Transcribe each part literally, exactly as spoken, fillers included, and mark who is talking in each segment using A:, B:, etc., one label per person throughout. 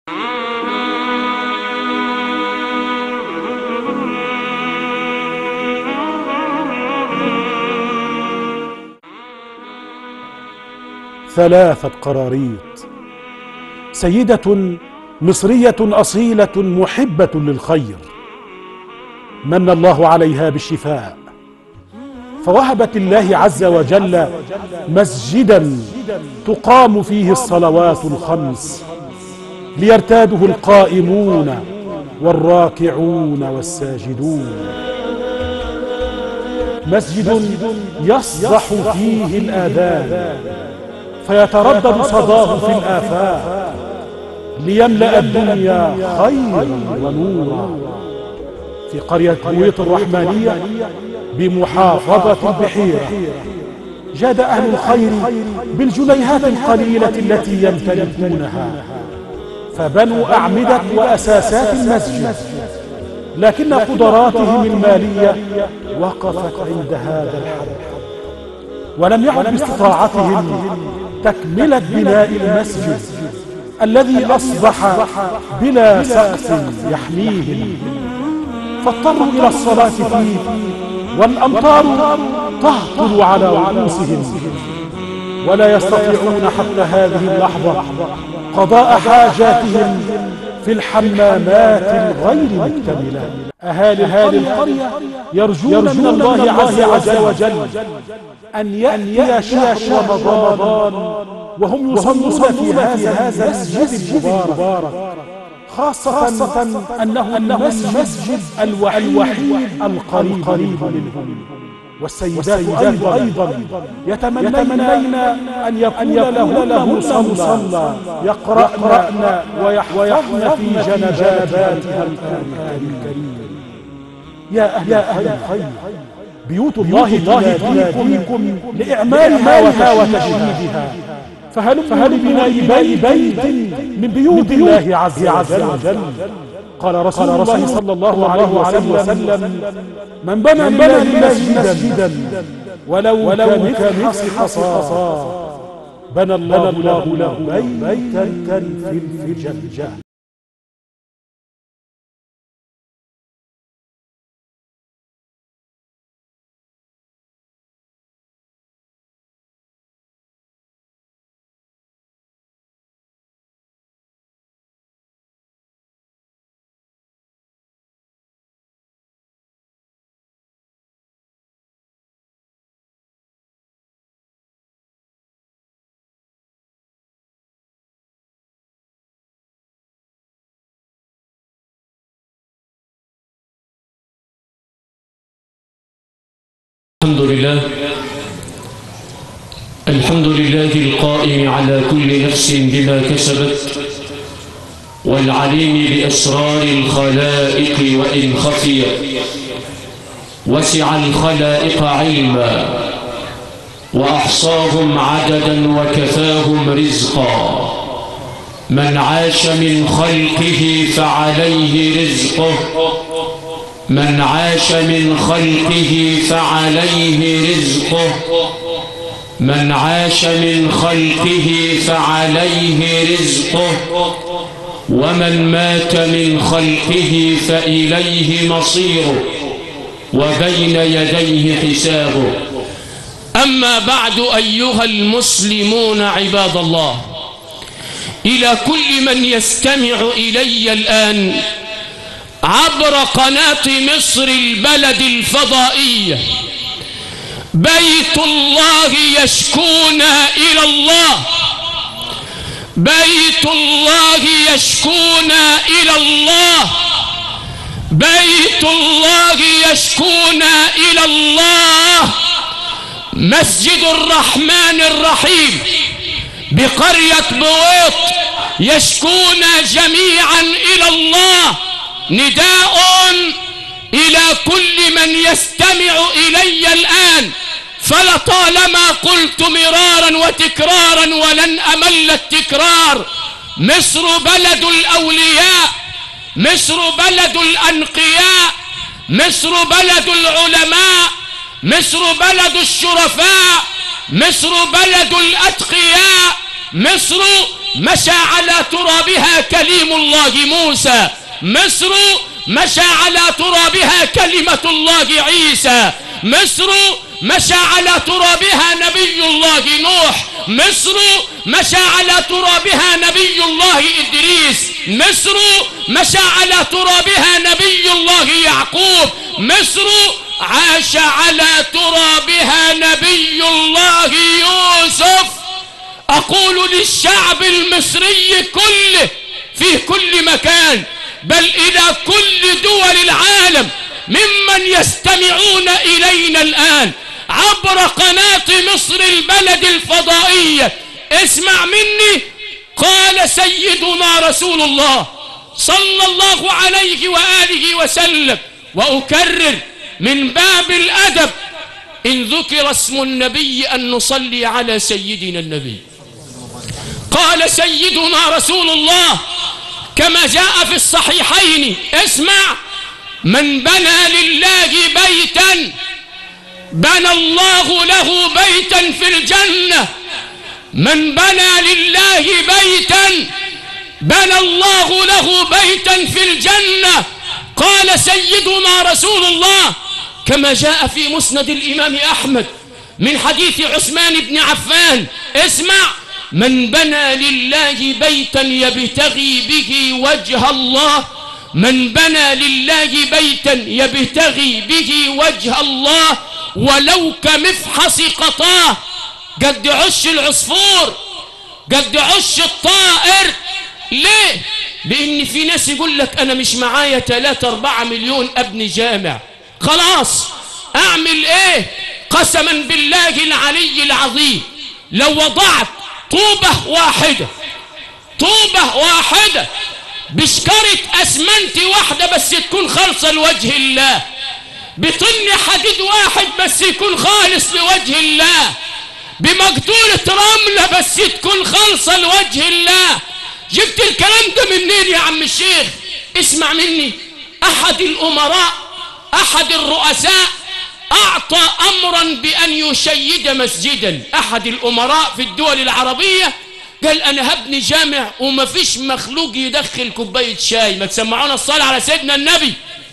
A: ثلاثة قراريط. سيدة مصرية أصيلة محبة للخير من الله عليها بالشفاء، فوهبت الله عز وجل مسجدا تقام فيه الصلوات الخمس ليرتاده القائمون والراكعون والساجدون، مسجد يصدح فيه الآذان فيتردد صداه في الآفاق ليملأ الدنيا خيرا ونورا. في قرية كويت الرحمانية بمحافظة البحيرة جاد أهل الخير بالجنيهات القليلة التي يمتلكونها فبنوا أعمدة وأساسات المسجد، لكن قدراتهم المالية وقفت عند هذا الحد، ولم يعد باستطاعتهم تكملة بناء المسجد الذي أصبح بلا سقف يحميهم، فاضطروا إلى الصلاة فيه والأمطار تهطل على رؤوسهم، ولا يستطيعون حتى هذه اللحظة قضاء حاجاتهم في الحمامات الغير مكتملة. أهالي هذه القرية يرجون من الله عز وجل أن يأتي شهر رمضان وهم يصلون في هذا المسجد المبارك، خاصة أنه المسجد الوحيد القريب منهم. والسيدات أيضا يتمنين أن يكون له مصلى يقرأن ويحفظن في جنباتها القرآن الكريم. يا أهل الخير، بيوت الله تناديكم لإعمارها وتشييدها، فهل بناء بيت من بيوت الله عز وجل. قال رسول الله صلى الله عليه وسلم: من بنى لله مسجدا ولو كمثل حصى بنى الله له بيتا في الجنة.
B: الحمد لله الحمد لله القائم على كل نفس بما كسبت، والعليم بأسرار الخلائق وإن خفي، وسع الخلائق علما وأحصاهم عددا وكفاهم رزقا. من عاش من خلقه فعليه رزقه، من عاش من خلقه فعليه رزقه، من عاش من خلقه فعليه رزقه، ومن مات من خلقه فإليه مصيره وبين يديه حسابه. أما بعد أيها المسلمون عباد الله، إلى كل من يستمع إلي الآن عبر قناة مصر البلد الفضائية، بيت الله يشكونا إلى الله، بيت الله يشكونا إلى الله، بيت الله يشكونا إلى الله. مسجد الرحمن الرحيم بقرية بويط يشكونا جميعا إلى الله. نداء إلى كل من يستمع إلي الآن، فلطالما قلت مرارا وتكرارا ولن أمل التكرار: مصر بلد الأولياء، مصر بلد الأنقياء، مصر بلد العلماء، مصر بلد الشرفاء، مصر بلد الأتقياء، مصر مشى على ترابها كليم الله موسى، مصر مشى على ترابها كلمة الله عيسى، مصر مشى على ترابها نبي الله نوح، مصر مشى على ترابها نبي الله إدريس، مصر مشى على ترابها نبي الله يعقوب، مصر عاش على ترابها نبي الله يوسف. أقول للشعب المصري كله في كل مكان، بل إلى كل دول العالم ممن يستمعون إلينا الآن عبر قناة مصر البلد الفضائية، اسمع مني. قال سيدنا رسول الله صلى الله عليه وآله وسلم، وأكرر من باب الأدب إن ذكر اسم النبي أن نصلي على سيدنا النبي. قال سيدنا رسول الله كما جاء في الصحيحين، اسمع: من بنى لله بيتا بنى الله له بيتا في الجنة، من بنى لله بيتا بنى الله له بيتا في الجنة. قال سيدنا رسول الله كما جاء في مسند الإمام أحمد من حديث عثمان بن عفان، اسمع: من بنى لله بيتا يبتغي به وجه الله، من بنى لله بيتا يبتغي به وجه الله ولو كمفحص قطاه، قد عش العصفور قد عش الطائر. ليه؟ لأن في ناس يقول لك أنا مش معايا ثلاثة أربعة مليون أبني جامع، خلاص أعمل إيه؟ قسما بالله العلي العظيم لو وضعت طوبة واحدة طوبة واحدة بشكرة أسمنت واحدة بس تكون خالصة لوجه الله، بطن حديد واحد بس يكون خالص لوجه الله، بمقدورة رملة بس تكون خالصة لوجه الله، جبت الكلام ده منين يا عم الشيخ؟ اسمع مني. أحد الأمراء أحد الرؤساء أعطى أمرا بأن يشيد مسجدا، أحد الأمراء في الدول العربية قال أنا هبني جامع وما فيش مخلوق يدخل كوباية شاي. ما تسمعونا الصلاة على سيدنا النبي.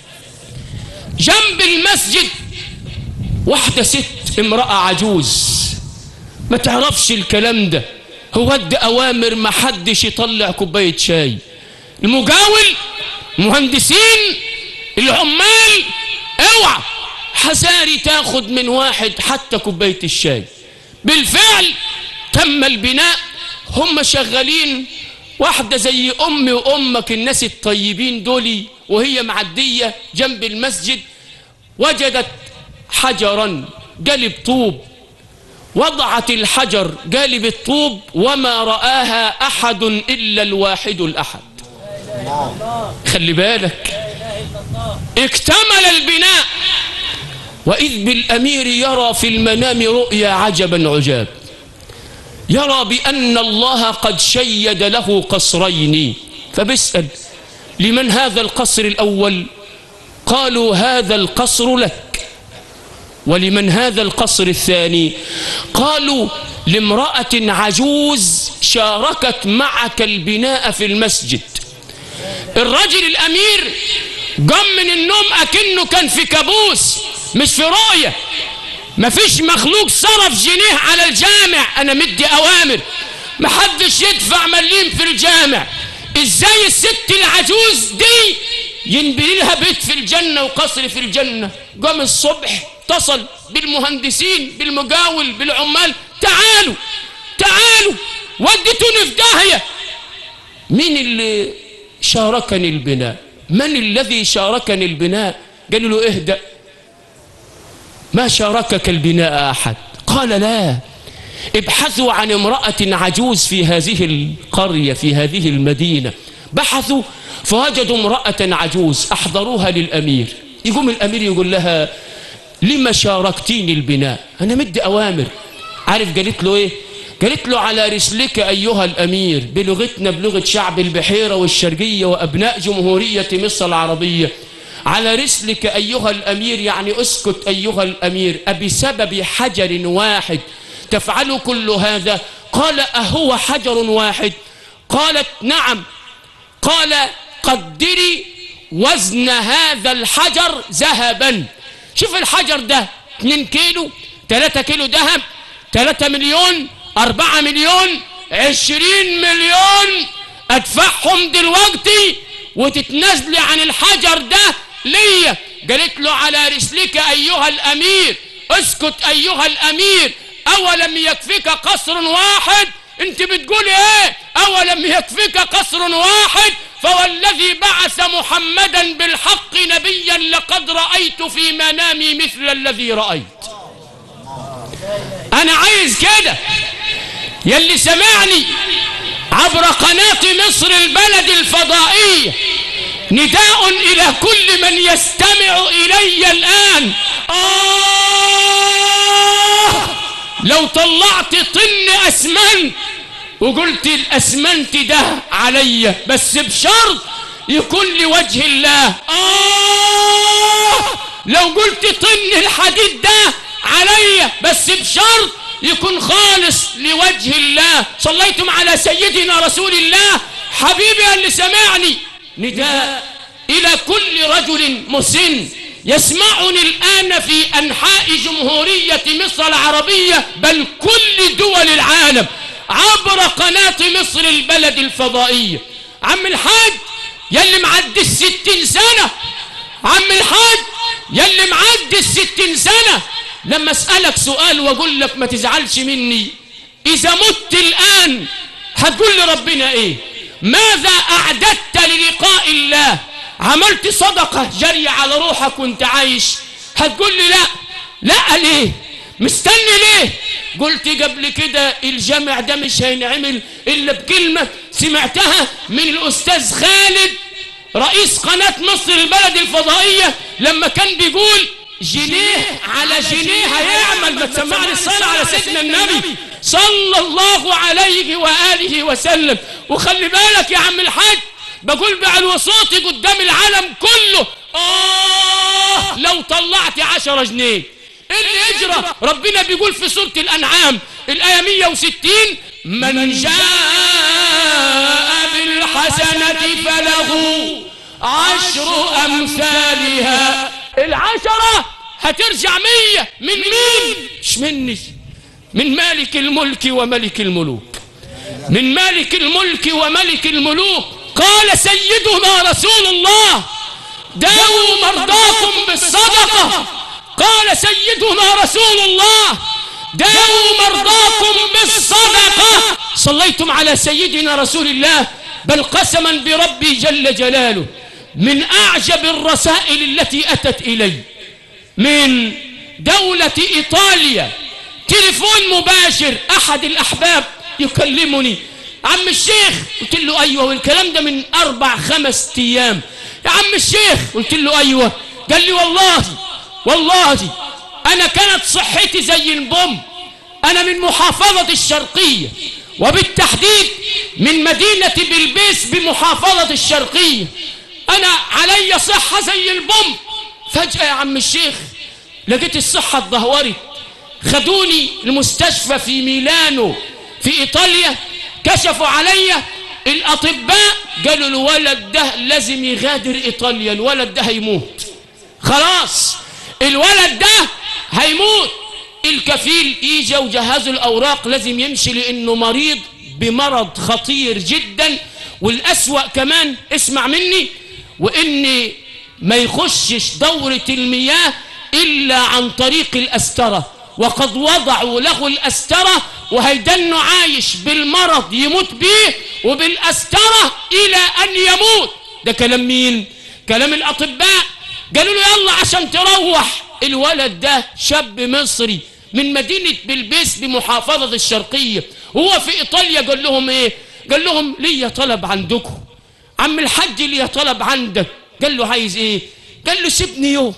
B: جنب المسجد واحدة ست امرأة عجوز ما تعرفش الكلام ده، هو ادى أوامر ما حدش يطلع كوباية شاي، المجاول مهندسين العمال اوعى حساري تاخد من واحد حتى كوباية الشاي. بالفعل تم البناء، هم شغالين، واحدة زي أمي وأمك الناس الطيبين دولي وهي معدية جنب المسجد وجدت حجرا قلب طوب، وضعت الحجر قالب الطوب وما رآها أحد إلا الواحد الأحد. خلي بالك، اكتمل البناء وإذ بالأمير يرى في المنام رؤيا عجبا عجاب، يرى بأن الله قد شيد له قصرين، فبيسأل لمن هذا القصر الأول؟ قالوا هذا القصر لك. ولمن هذا القصر الثاني؟ قالوا لامرأة عجوز شاركت معك البناء في المسجد. الرجل الأمير قام من النوم أكنه كان في كابوس مش في رؤية، مفيش مخلوق صرف جنيه على الجامع، أنا مدي أوامر محدش يدفع مليم في الجامع، إزاي الست العجوز دي ينبني لها بيت في الجنة وقصر في الجنة؟ قام الصبح اتصل بالمهندسين بالمقاول بالعمال، تعالوا تعالوا وديتوني في داهية. مين اللي شاركني البناء؟ من الذي شاركني البناء؟ قالوا له اهدأ، ما شاركك البناء أحد. قال لا، ابحثوا عن امرأة عجوز في هذه القرية في هذه المدينة. بحثوا فوجدوا امرأة عجوز، أحضروها للأمير. يقوم الأمير يقول لها لما شاركتيني البناء؟ أنا مدي أوامر. عارف قالت له إيه؟ قالت له على رسلك أيها الأمير، بلغتنا بلغة شعب البحيرة والشرقية وأبناء جمهورية مصر العربية، على رسلك أيها الأمير يعني أسكت أيها الأمير، أبسبب حجر واحد تفعل كل هذا؟ قال أهو حجر واحد؟ قالت نعم. قال قدري وزن هذا الحجر ذهبا. شوف الحجر ده اتنين كيلو، تلاتة كيلو ذهب، تلاتة مليون، أربعة مليون، عشرين مليون ادفعهم دلوقتي وتتنازلي عن الحجر ده ليا. قالت له على رسلك ايها الامير. اسكت ايها الامير، اولم يكفيك قصر واحد؟ انت بتقولي ايه؟ اولم يكفيك قصر واحد؟ فوالذي بعث محمدا بالحق نبيا لقد رأيت في منامي مثل الذي رأيت. انا عايز كده يلي سمعني عبر قناة مصر البلد الفضائية نداء الى كل من يستمع الي الان. آه لو طلعت طن اسمنت وقلت الاسمنت ده عليا بس بشرط يكون لوجه الله. آه لو قلت طن الحديد ده عليا بس بشرط يكون خالص لوجه الله. صليتم على سيدنا رسول الله. حبيبي اللي سمعني نداء إلى كل رجل مسن يسمعني الآن في أنحاء جمهورية مصر العربية بل كل دول العالم عبر قناة مصر البلد الفضائية. عم الحاج يلي معدي الستين سنة، عم الحاج يلي معدي الستين سنة، لما اسألك سؤال واقول لك ما تزعلش مني، إذا مت الآن هتقول لربنا إيه؟ ماذا أعددت للقاء الله؟ عملت صدقة جري على روحك وانت عايش؟ هتقول لي لا. لا ليه؟ مستني ليه؟ قلت قبل كده الجمع ده مش هينعمل إلا بكلمة سمعتها من الأستاذ خالد رئيس قناة مصر البلد الفضائية لما كان بيقول جنيه على جنيه هيعمل. ما تسمعني الصلاة على سيدنا النبي صلى الله عليه وآله وسلم. وخلي بالك يا عم الحاج بقول بعلو صوتي قدام العالم كله، آه لو طلعت عشرة جنيه اللي يجرى. ربنا بيقول في سورة الأنعام الآية مية وستين من جاء بالحسنة فله عشر أمثالها. العشرة هترجع مية من مين؟ مش مني، من مالك الملك وملك الملوك، من مالك الملك وملك الملوك. قال سيدنا رسول الله داووا مرضاكم بالصدقة. قال سيدنا رسول الله داووا مرضاكم بالصدقة. صليتم على سيدنا رسول الله. بل قسما بربي جل جلاله من أعجب الرسائل التي أتت إلي من دولة إيطاليا تليفون مباشر، أحد الأحباب يكلمني عم الشيخ. قلت له أيوة، والكلام ده من أربع خمس أيام. يا عم الشيخ قلت له أيوة. قال لي والله والله أنا كانت صحتي زي البوم. أنا من محافظة الشرقية وبالتحديد من مدينة بلبيس بمحافظة الشرقية. أنا علي صحة زي البوم. فجأة يا عم الشيخ لقيت الصحة اتدهورت. خدوني المستشفى في ميلانو في إيطاليا، كشفوا علي الأطباء قالوا الولد ده لازم يغادر إيطاليا، الولد ده هيموت خلاص، الولد ده هيموت. الكفيل يجي وجهزوا الأوراق، لازم يمشي لأنه مريض بمرض خطير جدا. والأسوأ كمان اسمع مني، وإن ما يخشش دورة المياه إلا عن طريق الأسترة، وقد وضعوا له الأسترة وهيدنه عايش بالمرض يموت به وبالأسترة إلى أن يموت. ده كلام مين؟ كلام الأطباء. قالوا له يلا عشان تروح. الولد ده شاب مصري من مدينة بلبيس بمحافظة الشرقية، هو في إيطاليا. قال لهم إيه؟ قال لهم لي طلب عندكم، عم الحج لي طلب عندك. قال له عايز إيه؟ قال له سيبني يوم،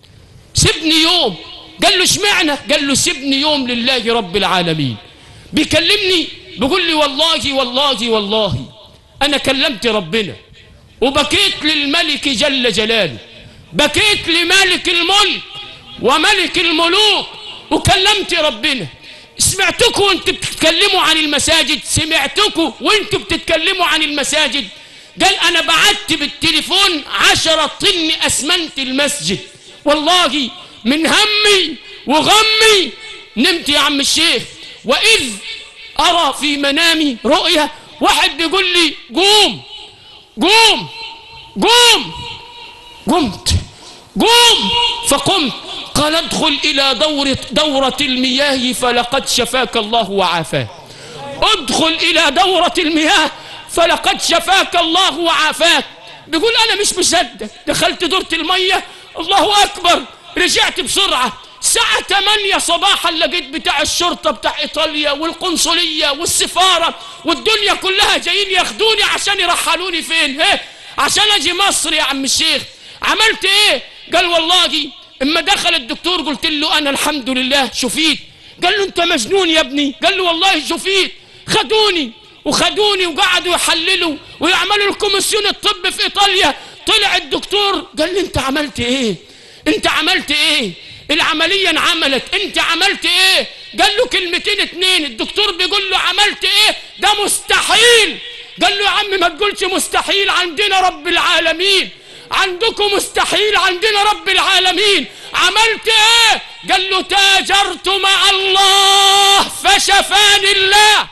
B: سيبني يوم. قال له اشمعنى؟ قال له سيبني يوم لله رب العالمين. بيكلمني بيقول لي والله والله والله أنا كلمت ربنا وبكيت للملك جل جلاله، بكيت لمالك الملك وملك الملوك وكلمت ربنا سمعتكم وانتوا بتتكلموا عن المساجد، سمعتكم وانتوا بتتكلموا عن المساجد. قال انا بعت بالتليفون عشرة طن اسمنت المسجد، والله من همي وغمي نمت يا عم الشيخ، واذ ارى في منامي رؤيا واحد بيقول لي قوم قوم قوم. قمت قوم فقمت. قال ادخل الى دورة, دورة المياه فلقد شفاك الله وعافاك. ادخل الى دورة المياه فلقد شفاك الله وعافاك. بيقول انا مش مصدق، دخلت دورة المية الله اكبر، رجعت بسرعة الساعة ثمانية صباحا لقيت بتاع الشرطة بتاع ايطاليا والقنصلية والسفارة والدنيا كلها جايين ياخدوني عشان يرحلوني فين؟ ايه عشان اجي مصر يا عم الشيخ. عملت ايه؟ قال والله اما دخل الدكتور قلت له انا الحمد لله شفيت. قال له انت مجنون يا ابني؟ قال له والله شفيت. خدوني وخدوني وقعدوا يحللوا ويعملوا الكوميسيون الطب في ايطاليا. طلع الدكتور قال لي انت عملت ايه؟ انت عملت ايه؟ العملية انعملت، انت عملت ايه؟ قال له كلمتين اتنين. الدكتور بيقول له عملت ايه؟ ده مستحيل. قال له يا عم ما تقولش مستحيل، عندنا رب العالمين. عندكم مستحيل، عندنا رب العالمين. عملت ايه؟ قال له تاجرت مع الله فشفاني الله.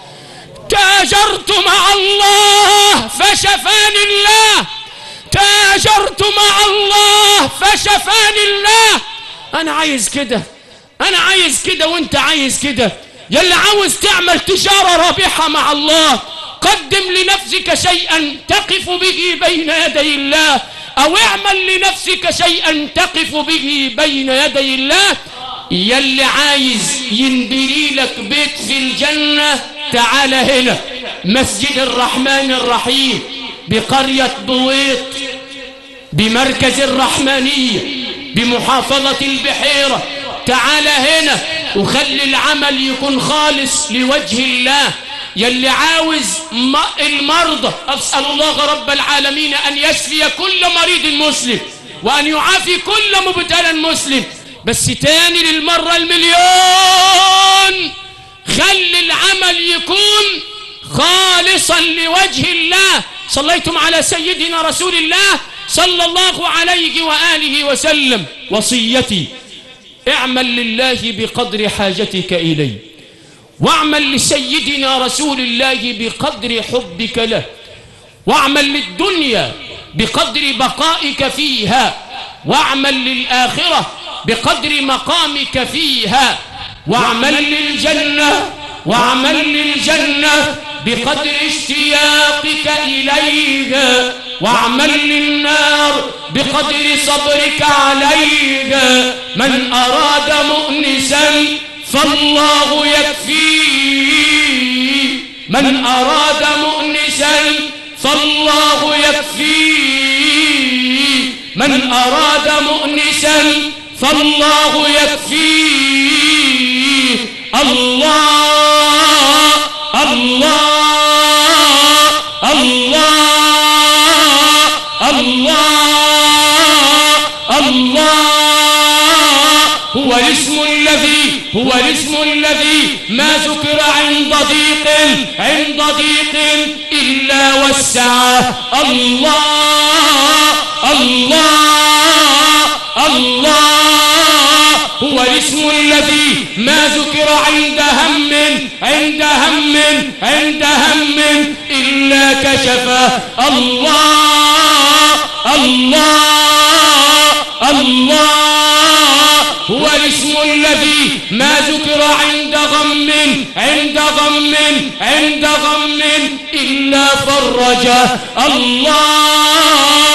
B: تاجرت مع الله فشفاني الله. تاجرت مع الله فشفاني الله. انا عايز كده، انا عايز كده وانت عايز كده. يلي عاوز تعمل تجارة رابحة مع الله قدم لنفسك شيئا تقف به بين يدي الله، او اعمل لنفسك شيئا تقف به بين يدي الله. يلي عايز ينبني لك بيت في الجنة تعال هنا مسجد الرحمن الرحيم بقرية بويط بمركز الرحمانية بمحافظة البحيرة. تعال هنا وخلي العمل يكون خالص لوجه الله. يلي عاوز المرضى أسأل الله رب العالمين أن يشفي كل مريض مسلم وأن يعافي كل مبتلى مسلم. بس تاني للمرة المليون خلي العمل يكون خالصا لوجه الله. صليتم على سيدنا رسول الله صلى الله عليه وآله وسلم. وصيتي اعمل لله بقدر حاجتك إليه، واعمل لسيدنا رسول الله بقدر حبك له، واعمل للدنيا بقدر بقائك فيها، واعمل للآخرة بقدر مقامك فيها، واعمل للجنة واعمل للجنة بقدر اشتياقك إليها، واعمل للنار بقدر صبرك عليها. من أراد مؤنسا فالله يكفيه، من أراد مؤنسا فالله يكفيه، من أراد مؤنسا فالله يكفيه. الله الله الله الله الله هو الاسم الذي هو الاسم الذي ما ذكر عند ضيق عند ضيق إلا وسعه. الله الله الله هو الاسم الذي ما ذكر عند هم عند هم عند هم إلا كشفه. الله الله الله هو الاسم الذي ما ذكر عند غم عند غم عند غم إلا فرجه. الله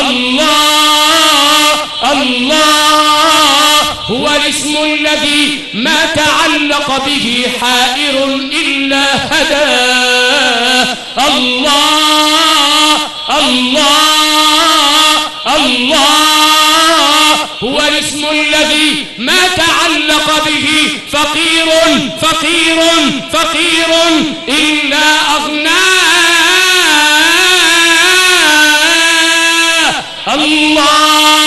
B: الله الله هو الاسم الذي ما تعلق به حائر إلا هداه. الله الله الله هو الاسم الذي ما تعلق به فقير فقير فقير إلا أغناه.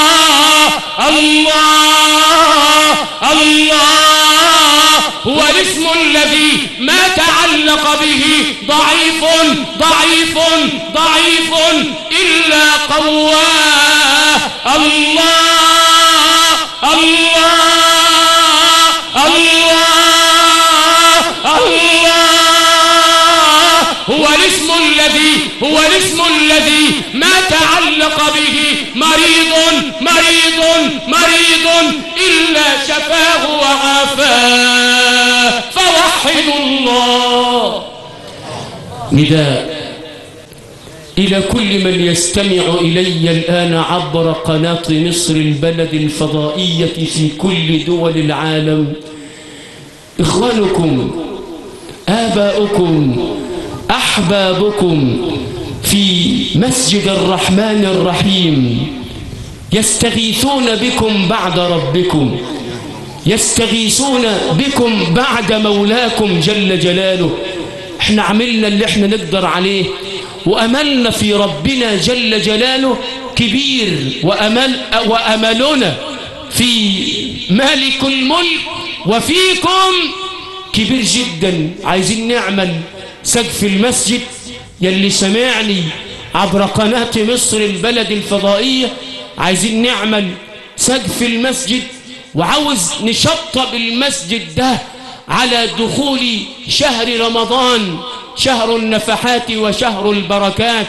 B: الله الله الله هو الاسم الذي ما تعلق به ضعيف ضعيف ضعيف إلا قواه. الله الله الله الله هو الاسم الذي هو الاسم الذي ما تعلق به مريض مريض مريض إلا شفاه وعافاه. فوحدوا الله. نداء إلى كل من يستمع إلي الآن عبر قناة مصر البلد الفضائية في كل دول العالم. إخوانكم آباؤكم أحبابكم في مسجد الرحمن الرحيم يستغيثون بكم بعد ربكم، يستغيثون بكم بعد مولاكم جل جلاله. احنا عملنا اللي احنا نقدر عليه، وأملنا في ربنا جل جلاله كبير، وأمل وأملنا في مالك الملك وفيكم كبير جدا. عايزين نعمل سقف المسجد. يلي سمعني عبر قناة مصر البلد الفضائية، عايزين نعمل سقف المسجد، وعاوز نشطب المسجد ده على دخول شهر رمضان، شهر النفحات وشهر البركات.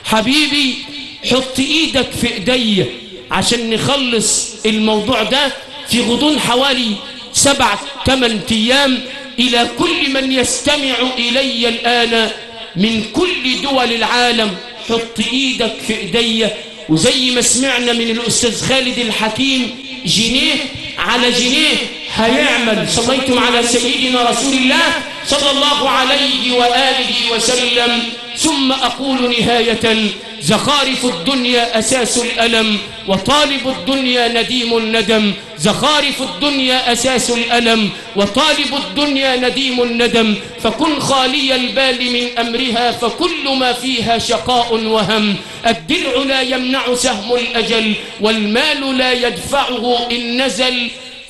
B: حبيبي حط ايدك في ايدي عشان نخلص الموضوع ده في غضون حوالي سبع ثمان ايام. الى كل من يستمع الي الان من كل دول العالم، حط ايدك في ايدي، وزي ما سمعنا من الاستاذ خالد الحكيم جنيه على جنيه هيعمل. صليتم على سيدنا رسول الله صلى الله عليه وآله وسلم. ثم أقول نهاية: زخارف الدنيا أساس الألم، وطالب الدنيا نديم الندم. زخارف الدنيا أساس الألم، وطالب الدنيا نديم الندم. فكن خالي البال من أمرها، فكل ما فيها شقاء وهم. الدرع لا يمنع سهم الأجل، والمال لا يدفعه إن نزل.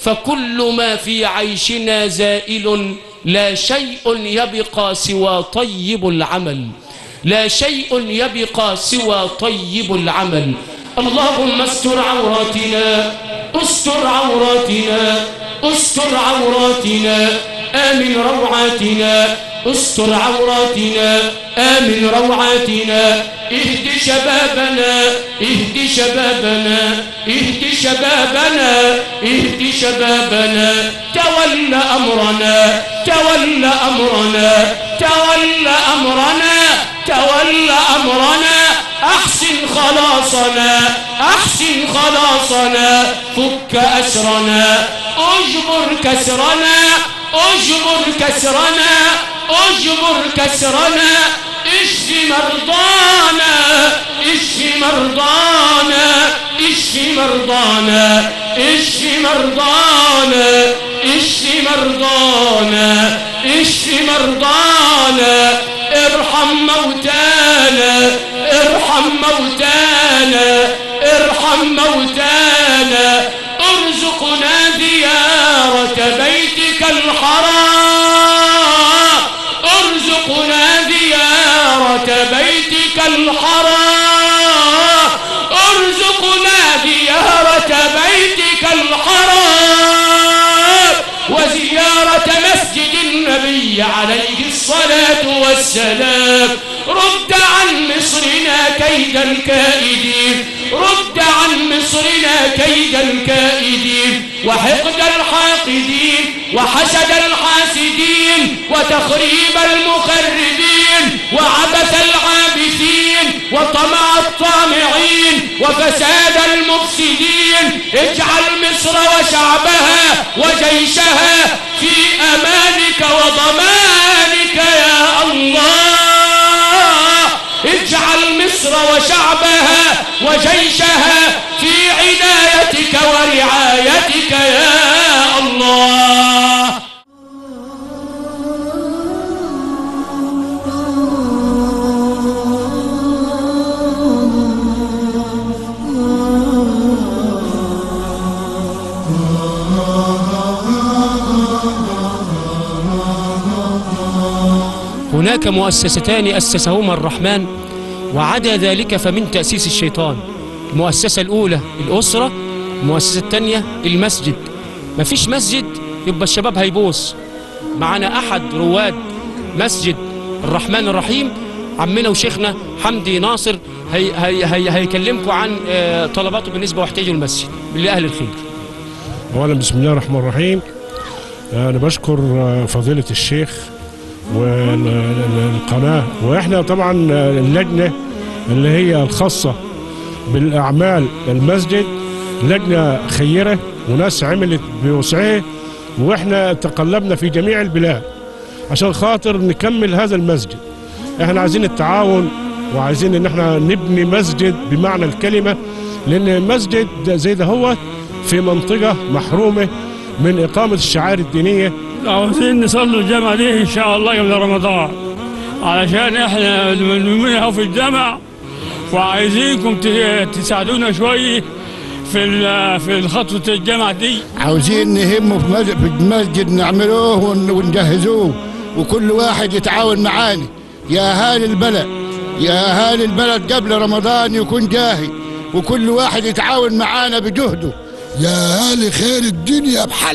B: فكل ما في عيشنا زائل، لا شيء يبقى سوى طيب العمل. لا شيء يبقى سوى طيب العمل. اللهم استر عوراتنا، استر عوراتنا، استر عوراتنا، آمن روعاتنا، استر عوراتنا، آمن روعاتنا. اهد شبابنا، اهد شبابنا، اهد شبابنا، اهد شبابنا. تول أمرنا، تول أمرنا، تول أمرنا، تول أمرنا. أحسن خلاصنا، أحسن خلاصنا. فك أسرنا، أجبر كسرنا، أجبر كسرنا، أجبر كسرنا. اشف مرضانا، اشف مرضانا، اشف مرضانا، اشف مرضانا، اشف مرضانا، اشف مرضانا. ارحم موتانا، ارحم موتانا، ارحم موتانا. ارزقنا زيارة بيتك الحرام، ارزقنا زيارة بيتك الحرام، ارزقنا زيارة بيتك الحرام، وزيارة مسجد النبي عليه الصلاة والسلام. رد عن مصرنا كيد الكائدين، رد عن مصرنا كيد الكائدين، وحقد الحاقدين، وحسد الحاسدين، وتخريب المخربين، وعبث العابثين، وطمع الطامعين، وفساد المفسدين. اجعل مصر وشعبها وجيشها في أمانك وضمانك يا الله. اجعل مصر وشعبها وجيشها في عنايتك ورعايتك يا الله.
C: Oh
B: هناك مؤسستان أسسهما الرحمن، وعدا ذلك فمن تأسيس الشيطان. المؤسسة الأولى الأسرة، المؤسسة الثانية المسجد. مفيش مسجد يبقى الشباب هيبوس. معنا أحد رواد مسجد الرحمن الرحيم، عمنا وشيخنا حمدي ناصر، هي هي هي هيكلمكم عن طلباته بالنسبة واحتياجه المسجد لأهل الخير.
C: أولا بسم الله الرحمن الرحيم. أنا بشكر فضيلة الشيخ والقناة، وإحنا طبعا اللجنة اللي هي الخاصة بالأعمال المسجد لجنة خيرة وناس عملت بوسعها، وإحنا تقلبنا في جميع البلاد عشان خاطر نكمل هذا المسجد. إحنا عايزين التعاون وعايزين إن إحنا نبني مسجد بمعنى الكلمة، لأن مسجد زي ده هو في منطقة محرومة من إقامة الشعائر الدينية.
D: عاوزين نصلوا الجامعة دي إن شاء الله قبل رمضان، علشان إحنا منها في الجامع، وعايزينكم تساعدونا شوية في في خطوة الجامعة دي.
E: عاوزين نهمه في المسجد نعملوه ونجهزوه، وكل واحد يتعاون معانا يا أهالي البلد، يا أهالي البلد قبل رمضان يكون جاهي، وكل واحد يتعاون معانا بجهده.
F: يا أهالي خير الدنيا بحل،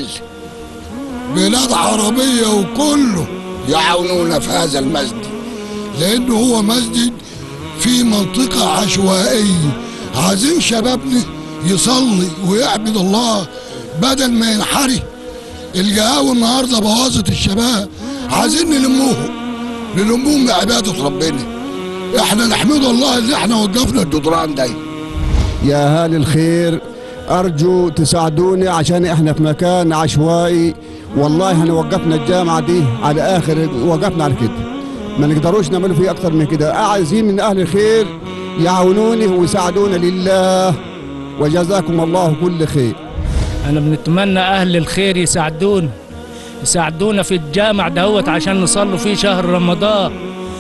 F: بلاد عربية وكله يعاونونا في هذا المسجد، لأنه هو مسجد في منطقة عشوائية. عايزين شبابنا يصلي ويعبد الله بدل ما ينحري. القهاوي النهارده بوظت الشباب، عايزين نلموهم نلموهم بعبادة ربنا. احنا نحمد الله اللي احنا وقفنا الجدران دي.
E: يا أهالي الخير، أرجو تساعدوني عشان إحنا في مكان عشوائي، والله احنا وقفنا الجامعة دي على آخر، وقفنا على كده، ما نقدروش نعمل فيه أكتر من كده. عايزين من أهل الخير يعاونوني ويساعدونا لله، وجزاكم الله كل خير.
G: أنا بنتمنى أهل الخير يساعدونا يساعدونا في الجامع دهوت عشان نصلوا فيه شهر رمضان.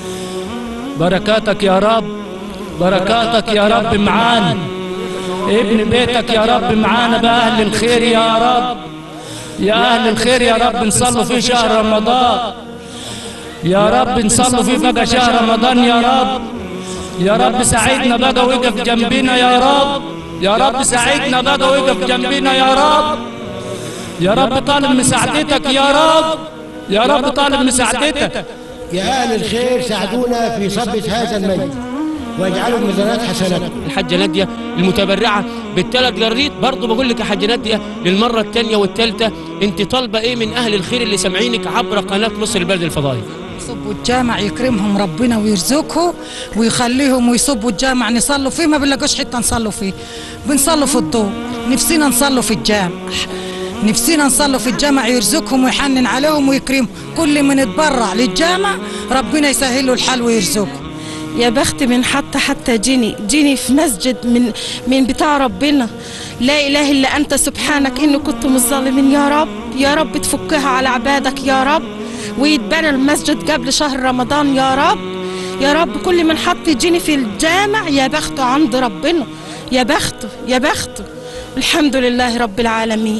G: بركاتك يا رب، بركاتك يا رب معانا، ابن بيتك يا رب معانا بأهل الخير يا رب. يا أهل الخير يا رب نصلوا في شهر رمضان، يا رب نصلوا في بقى شهر رمضان يا رب. يا رب ساعدنا بقى وقف جنبنا يا رب، يا رب ساعدنا بقى وقف جنبنا يا رب. يا رب طالب مساعدتك يا رب، يا رب طالب مساعدتك.
H: يا أهل الخير ساعدونا في صبة هذا المسجد واجعلوا ميزانات حسناتكم.
B: الحاجة نادية المتبرعة بالثلاث جريد، برضه بقول لك يا حاجة نادية للمرة الثانية والثالثة، أنت طالبة إيه من أهل الخير اللي سامعينك عبر قناة مصر البلد الفضائي؟
I: يصبوا الجامع يكرمهم ربنا ويرزقهم ويخليهم ويصبوا الجامع نصلوا فيه، ما بنلاقوش حتة نصلوا فيه، بنصلوا في الضوء. نفسنا نصلوا في الجامع، نفسنا نصلوا في الجامع يرزقهم ويحنن عليهم ويكرمهم. كل من يتبرع للجامع ربنا يسهل له الحال ويرزقه.
J: يا بخت من حتى حتى جيني جيني في مسجد من من بتاع ربنا. لا اله الا انت سبحانك اني كنت من الظالمين. يا رب يا رب تفكها على عبادك يا رب، ويتبنى المسجد قبل شهر رمضان يا رب. يا رب كل من حط جيني في الجامع يا بخته عند ربنا، يا بخته يا بخته. الحمد لله رب العالمين.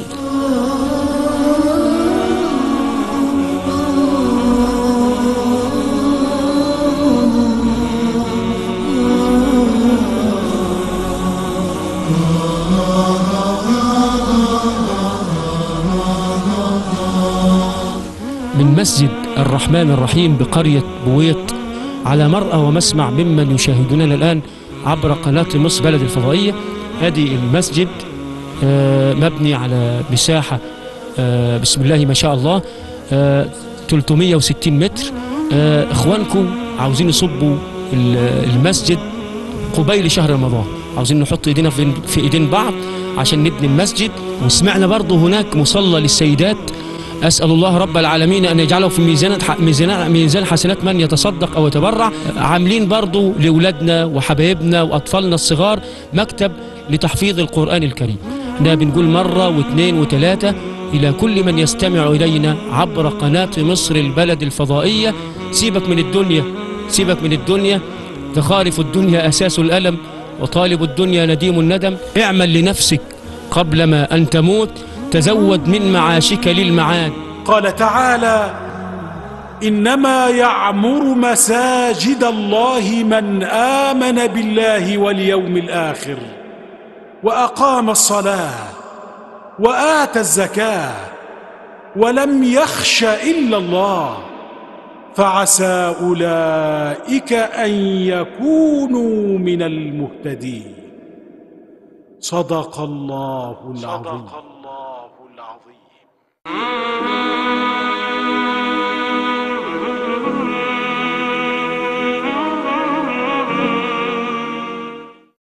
B: من مسجد الرحمن الرحيم بقرية بويط، على مرأى ومسمع ممن يشاهدوننا الآن عبر قناة مصر بلد الفضائية. هذه المسجد مبني على مساحة بسم الله ما شاء الله ثلاثمئة وستين متر. إخوانكم عاوزين يصبوا المسجد قبيل شهر رمضان، عاوزين نحط ايدينا في ايدين بعض عشان نبني المسجد. وسمعنا برضو هناك مصلى للسيدات، أسأل الله رب العالمين أن يجعله في ميزان ميزان ميزان حسنات من يتصدق أو يتبرع. عاملين برضو لأولادنا وحبايبنا وأطفالنا الصغار مكتب لتحفيظ القرآن الكريم. احنا بنقول مرة واثنين وثلاثة إلى كل من يستمع إلينا عبر قناة مصر البلد الفضائية، سيبك من الدنيا، سيبك من الدنيا، تخارف الدنيا أساس الألم، وطالب الدنيا نديم الندم. اعمل لنفسك قبل ما أن تموت، تزود من معاشك للمعاد.
A: قال تعالى: إنما يعمر مساجد الله من آمن بالله واليوم الآخر وأقام الصلاة وآتى الزكاة ولم يخش إلا الله، فعسى أولئك أن يكونوا من المهتدين. صدق الله العظيم.